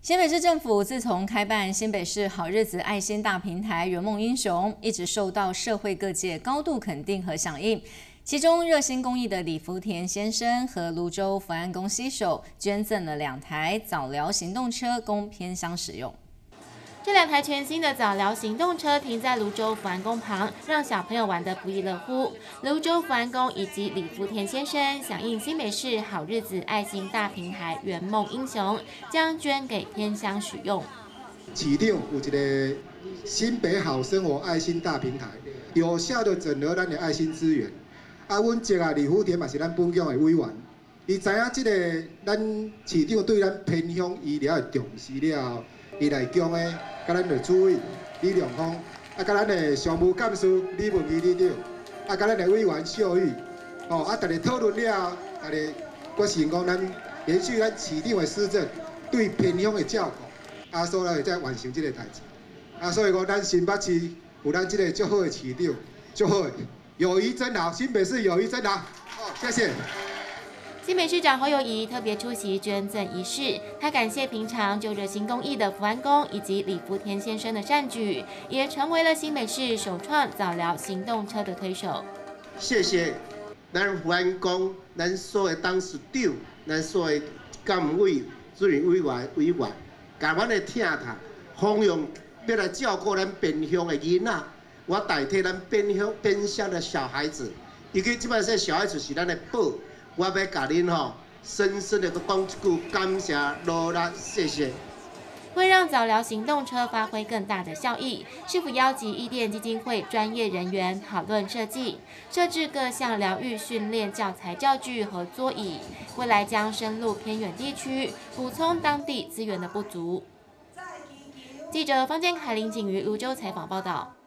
新北市政府自从开办新北市好日子爱心大平台圆梦英雄，一直受到社会各界高度肯定和响应。其中热心公益的李福田先生和泸州福安宫携手捐赠了2台早疗行动车供偏乡使用。 这2台全新的早疗行动车停在泸州福安宫旁，让小朋友玩得不亦乐乎。泸州福安宫以及李福田先生响应新北市好日子爱心大平台圆梦英雄，将捐给偏乡使用。 市长有一个新北好生活爱心大平台，有效的整合咱的爱心资源。阮这李福田嘛是咱本乡的委员，伊知影这个咱市长对咱偏乡医疗的重视了，伊来讲的。甲咱的主委李良芳，甲咱的常务干事李文仪李长，甲咱的委员秀玉，大家讨论了，大家决心讲咱延续咱市长的施政，对偏乡的照顾，所以会再完成这个代志。所以讲咱新北市有咱这个足好的市长，足好的友谊真好，新北市友谊真好。谢谢。 新北市长侯友宜特别出席捐赠仪式，他感谢平常就热心公益的福安宫以及李福田先生的善举，也成为了新北市首创早疗行动车的推手。 谢谢咱福安宫，咱所有董事长，咱所有干委、主任委员，甲阮的听他，弘扬要来照顾咱偏乡的囡仔，我代替咱偏乡的小孩子，因为即摆说小孩子是咱的宝。我要甲恁深深的讲一句感谢努力，谢谢。 为让早疗行动车发挥更大的效益，市府邀集伊甸基金会专业人员讨论设计，设置各项疗愈训练教材教具和桌椅，未来将深入偏远地区，补充当地资源的不足。记者方建凯、林景瑜泸州采访报道。